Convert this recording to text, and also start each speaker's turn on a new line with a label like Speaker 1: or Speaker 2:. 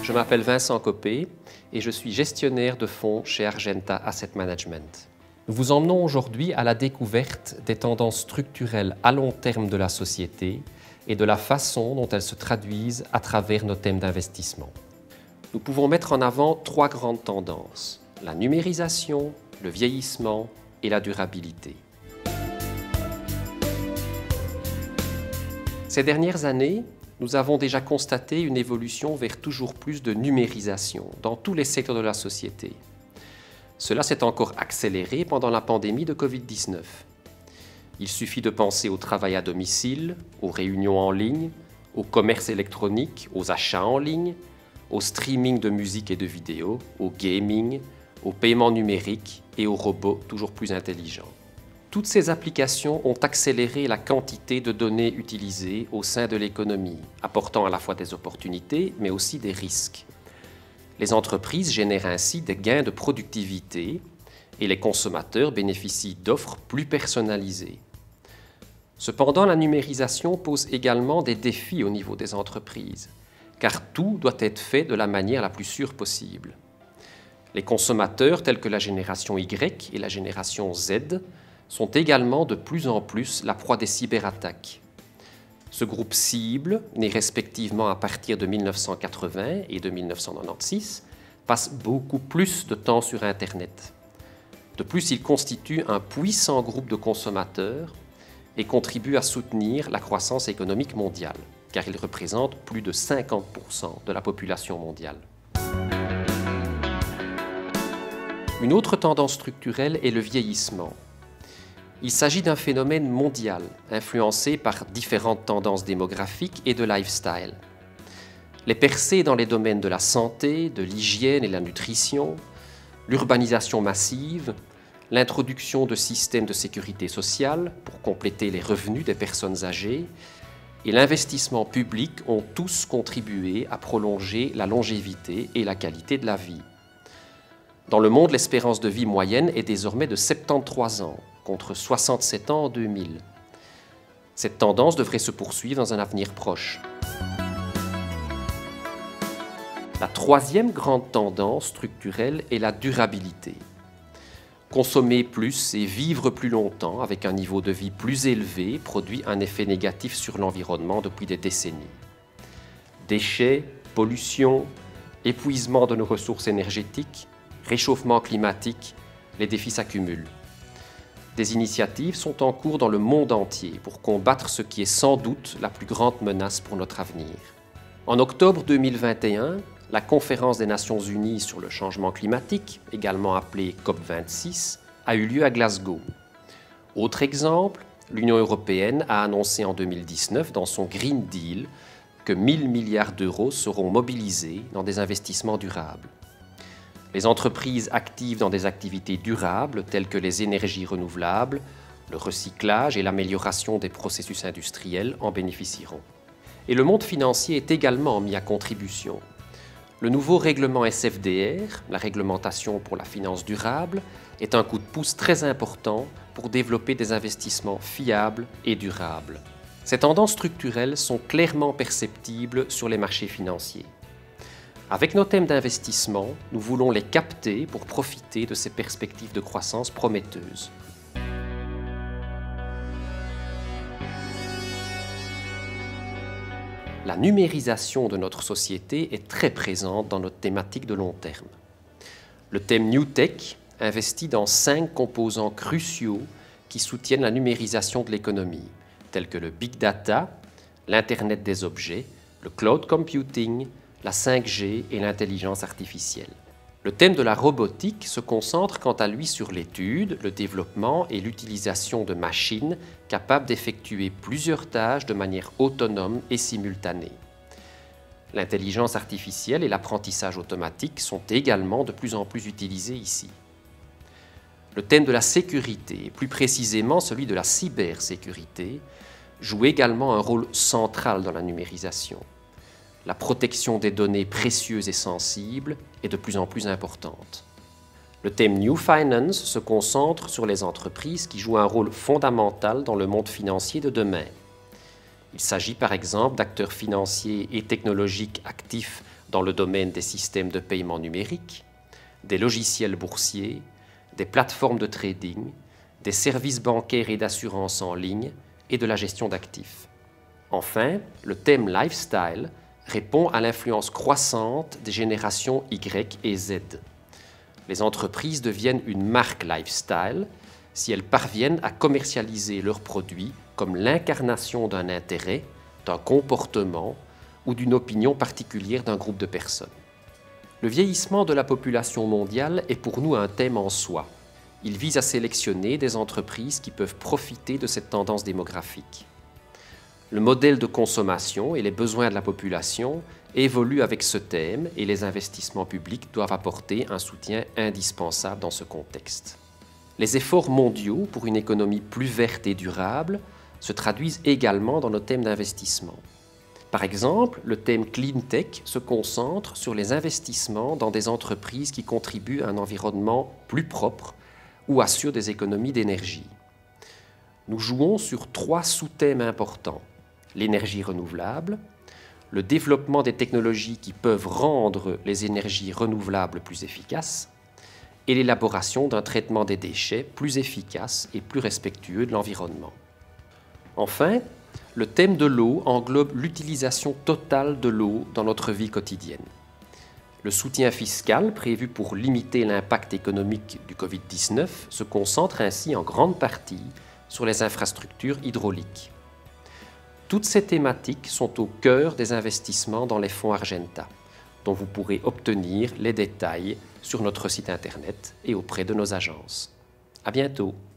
Speaker 1: Je m'appelle Vincent Copé et je suis gestionnaire de fonds chez Argenta Asset Management. Nous vous emmenons aujourd'hui à la découverte des tendances structurelles à long terme de la société et de la façon dont elles se traduisent à travers nos thèmes d'investissement. Nous pouvons mettre en avant trois grandes tendances: la numérisation, le vieillissement et la durabilité. Ces dernières années, nous avons déjà constaté une évolution vers toujours plus de numérisation dans tous les secteurs de la société. Cela s'est encore accéléré pendant la pandémie de Covid-19. Il suffit de penser au travail à domicile, aux réunions en ligne, au commerce électronique, aux achats en ligne, au streaming de musique et de vidéos, au gaming, au paiement numérique et aux robots toujours plus intelligents. Toutes ces applications ont accéléré la quantité de données utilisées au sein de l'économie, apportant à la fois des opportunités, mais aussi des risques. Les entreprises génèrent ainsi des gains de productivité et les consommateurs bénéficient d'offres plus personnalisées. Cependant, la numérisation pose également des défis au niveau des entreprises, car tout doit être fait de la manière la plus sûre possible. Les consommateurs, tels que la génération Y et la génération Z, sont également de plus en plus la proie des cyberattaques. Ce groupe cible, né respectivement à partir de 1980 et de 1996, passe beaucoup plus de temps sur Internet. De plus, il constitue un puissant groupe de consommateurs et contribue à soutenir la croissance économique mondiale, car il représente plus de 50% de la population mondiale. Une autre tendance structurelle est le vieillissement. Il s'agit d'un phénomène mondial, influencé par différentes tendances démographiques et de lifestyle. Les percées dans les domaines de la santé, de l'hygiène et la nutrition, l'urbanisation massive, l'introduction de systèmes de sécurité sociale pour compléter les revenus des personnes âgées et l'investissement public ont tous contribué à prolonger la longévité et la qualité de la vie. Dans le monde, l'espérance de vie moyenne est désormais de 73 ans, contre 67 ans en 2000. Cette tendance devrait se poursuivre dans un avenir proche. La troisième grande tendance structurelle est la durabilité. Consommer plus et vivre plus longtemps avec un niveau de vie plus élevé produit un effet négatif sur l'environnement depuis des décennies. Déchets, pollution, épuisement de nos ressources énergétiques, réchauffement climatique, les défis s'accumulent. Des initiatives sont en cours dans le monde entier pour combattre ce qui est sans doute la plus grande menace pour notre avenir. En octobre 2021, la Conférence des Nations Unies sur le changement climatique, également appelée COP26, a eu lieu à Glasgow. Autre exemple, l'Union européenne a annoncé en 2019 dans son Green Deal que 1 000 milliards d'euros seront mobilisés dans des investissements durables. Les entreprises actives dans des activités durables telles que les énergies renouvelables, le recyclage et l'amélioration des processus industriels en bénéficieront. Et le monde financier est également mis à contribution. Le nouveau règlement SFDR, la réglementation pour la finance durable, est un coup de pouce très important pour développer des investissements fiables et durables. Ces tendances structurelles sont clairement perceptibles sur les marchés financiers. Avec nos thèmes d'investissement, nous voulons les capter pour profiter de ces perspectives de croissance prometteuses. La numérisation de notre société est très présente dans notre thématique de long terme. Le thème New Tech investit dans 5 composants cruciaux qui soutiennent la numérisation de l'économie, tels que le Big Data, l'Internet des objets, le Cloud Computing, la 5G et l'intelligence artificielle. Le thème de la robotique se concentre quant à lui sur l'étude, le développement et l'utilisation de machines capables d'effectuer plusieurs tâches de manière autonome et simultanée. L'intelligence artificielle et l'apprentissage automatique sont également de plus en plus utilisés ici. Le thème de la sécurité, et plus précisément celui de la cybersécurité, joue également un rôle central dans la numérisation. La protection des données précieuses et sensibles est de plus en plus importante. Le thème New Finance se concentre sur les entreprises qui jouent un rôle fondamental dans le monde financier de demain. Il s'agit par exemple d'acteurs financiers et technologiques actifs dans le domaine des systèmes de paiement numérique, des logiciels boursiers, des plateformes de trading, des services bancaires et d'assurance en ligne et de la gestion d'actifs. Enfin, le thème lifestyle répond à l'influence croissante des générations Y et Z. Les entreprises deviennent une marque lifestyle si elles parviennent à commercialiser leurs produits comme l'incarnation d'un intérêt, d'un comportement ou d'une opinion particulière d'un groupe de personnes. Le vieillissement de la population mondiale est pour nous un thème en soi. Il vise à sélectionner des entreprises qui peuvent profiter de cette tendance démographique. Le modèle de consommation et les besoins de la population évoluent avec ce thème et les investissements publics doivent apporter un soutien indispensable dans ce contexte. Les efforts mondiaux pour une économie plus verte et durable se traduisent également dans nos thèmes d'investissement. Par exemple, le thème Clean Tech se concentre sur les investissements dans des entreprises qui contribuent à un environnement plus propre ou assurent des économies d'énergie. Nous jouons sur 3 sous-thèmes importants: l'énergie renouvelable, le développement des technologies qui peuvent rendre les énergies renouvelables plus efficaces et l'élaboration d'un traitement des déchets plus efficace et plus respectueux de l'environnement. Enfin, le thème de l'eau englobe l'utilisation totale de l'eau dans notre vie quotidienne. Le soutien fiscal prévu pour limiter l'impact économique du Covid-19 se concentre ainsi en grande partie sur les infrastructures hydrauliques. Toutes ces thématiques sont au cœur des investissements dans les fonds Argenta, dont vous pourrez obtenir les détails sur notre site internet et auprès de nos agences. À bientôt!